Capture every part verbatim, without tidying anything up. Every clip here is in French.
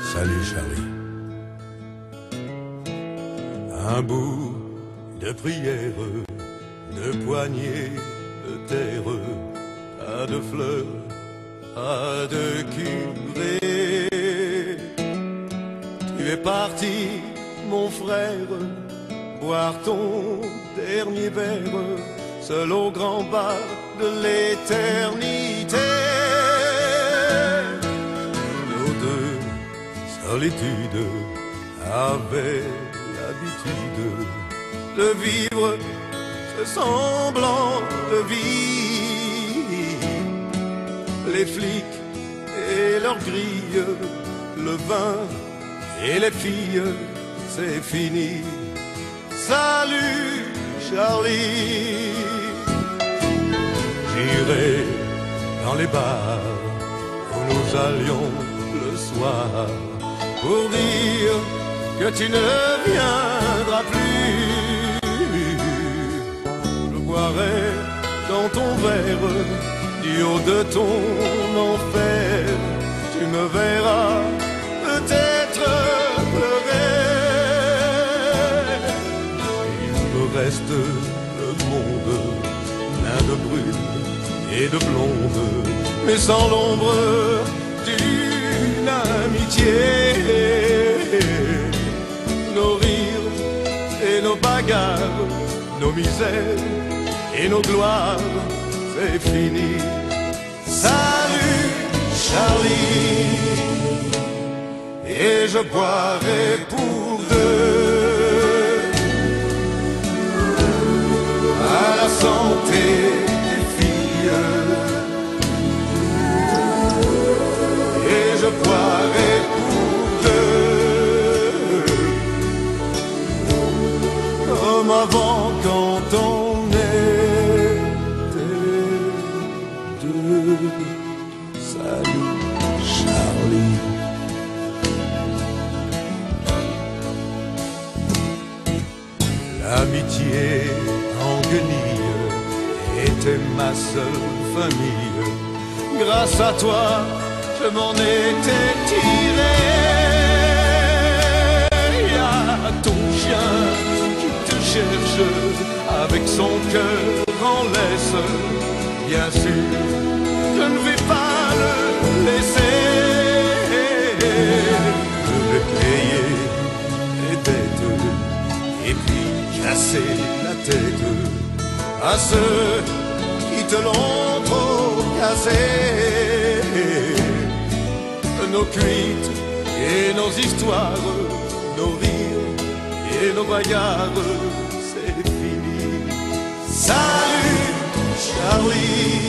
Salut Charlie. Un bout de prière, de poignées de terre, pas de fleurs, pas de curé. Tu es parti, mon frère, boire ton dernier verre, seul au grand bar de l'éternité. Nos deux solitudes avaient l'habitude de vivre ce semblant de vie. Les flics et leurs grilles, le vin et les filles, c'est fini. Salut Charlie. J'irai dans les bars où nous allions le soir pour dire que tu ne viendras plus. Je boirai dans ton verre du haut de ton enfer. Tu me verras peut-être pleurer. Il me reste le monde plein de brunes et de blondes, mais sans l'ombre d'une amitié. Nos rires et nos bagarres, nos misères et nos gloires, c'est fini. Salut Charlie. Et je boirai pour deux à la santé des filles. Et je boirai pour deux comme avant quand on était deux. Salut Charlie. L'amitié en guenille était ma seule famille. Grâce à toi, je m'en étais tiré. Y a ton chien qui te cherche avec son cœur en laisse. Bien sûr, je ne vais pas le laisser. Je vais payer les dettes et puis casser la tête à ceux qui te l'ont trop cassé. Nos cuites et nos histoires, nos rires et nos bagarres, c'est fini. Salut Charlie.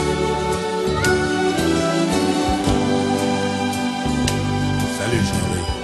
Salut Charlie.